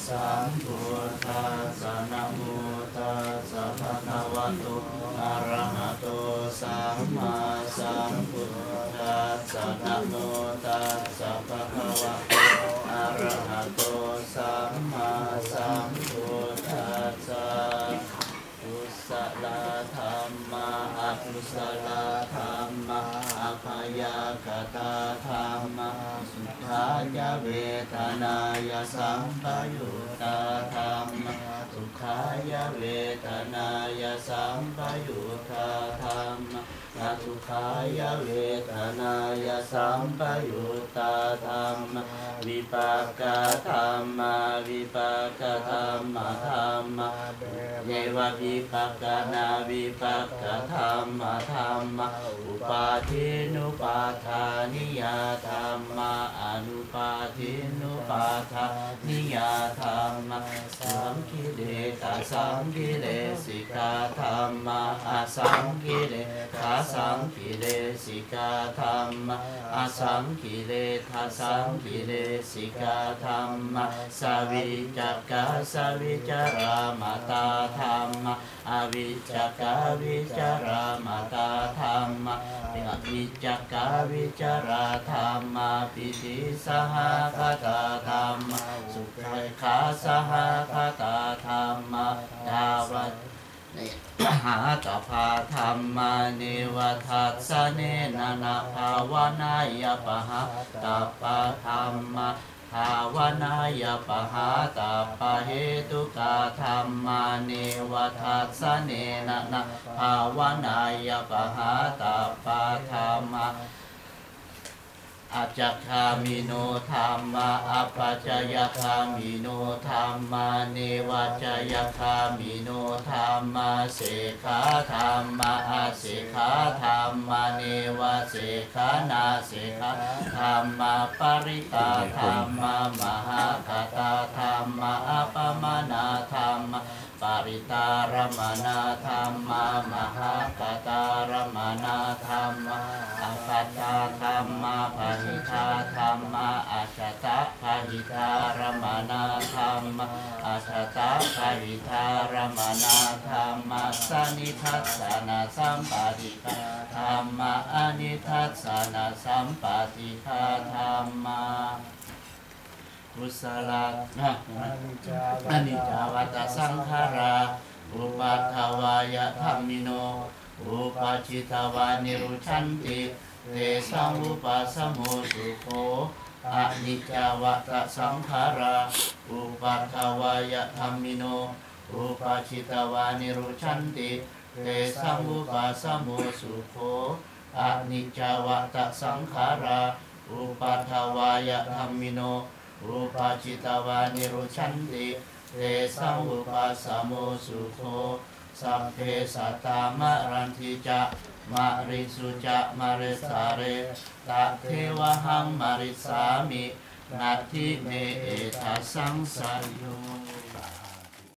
สัมพุทธัสสะนะโมตัสสะภะคะวะโตอะระหะโตสัมมาสัมพุทธัสสะนะโมตัสสะภะคะวะโตอะระหะโตสัมมาสัมพุทธัสสะกุศลธรรมะอกุศลธรรมะอภยกตธรรมะสุขายเวทนายสัมปยุตตธรรมะสุขายเวทนายสัมปยุตตธรรมะอสุขายเวทนายสัมปยุตตธรรมะวิปัสสธรรมะวิปัสสธรรมะธรรมะเยวะวิปัสสนาวิปัสสธรรมะธรรมะอุปาทินุปาทานิยธรรมะอนุปาทินุปาทานิยธรรมะสังคิเลสสังคิเลสิกาธรรมะอสังคิเลทัสสังคิเลสิกาธรรมะอสังคิเลทัสสังคิเลสิกาธรรมะสวิจักขะสวิจารามตาธรรมะอวิจักขะวิจารามตาธรรมะอวิจักขะวิจารธรรมะปิติสหคตาธรรมะสุขัยขาสหคตาธรรมะดาวัตมหาตภาธรรมานิวัฏัสสะเนนะนะภาวนายปหาตปะธรรมะภาวนายปหาตปะเหตุกาธรรมานิวัฏัสสะเนนะนะภาวนายปหาตปะธรรมะอาจักขามิโนธรรมะอปัจจยคามิโนธรรมะเนวัจจยคามิโนธรรมะเสขาธรรมะอาเสขาธรรมะเนวะเสขานาเสขาธรรมะปริตาธรรมะมหาคตาธรรมะอัปปมานาธรรมะปริตารมนาธรรมะมหาคตารมนาธรรมะอปัตตาธรรมะปหิทาธรรมะอัจฉตปหิทารมนาธรรมะอัจฉตปหิทารมนาธรรมะสนิทัสสนะสัมปติฆาธรรมะอนิทัสสนะสัมปติฆาธรรมะกุศลอนิจจวัตสังขาราอุปัฏฐวายธัมมิโนอุปาจิตวานิรุชันติเตสังอุปาสโมสุโขอนิจจวัตสังขาราอุปัฏฐวายธัมมิโนอุปาจิตวานิรุชันติเตสังอุปาสโมสุโขอนิจจวัตสังขาราอุปัฏฐวายธัมมิโนอุปาจิตวานิรุชันติเตสังอุปาสโมสุโขสัพเพสัตตามะรันทิจะมะริสุจะมะริสาเรตะเทวะหังมะริสามินาทิเมเอตัสสังสายโย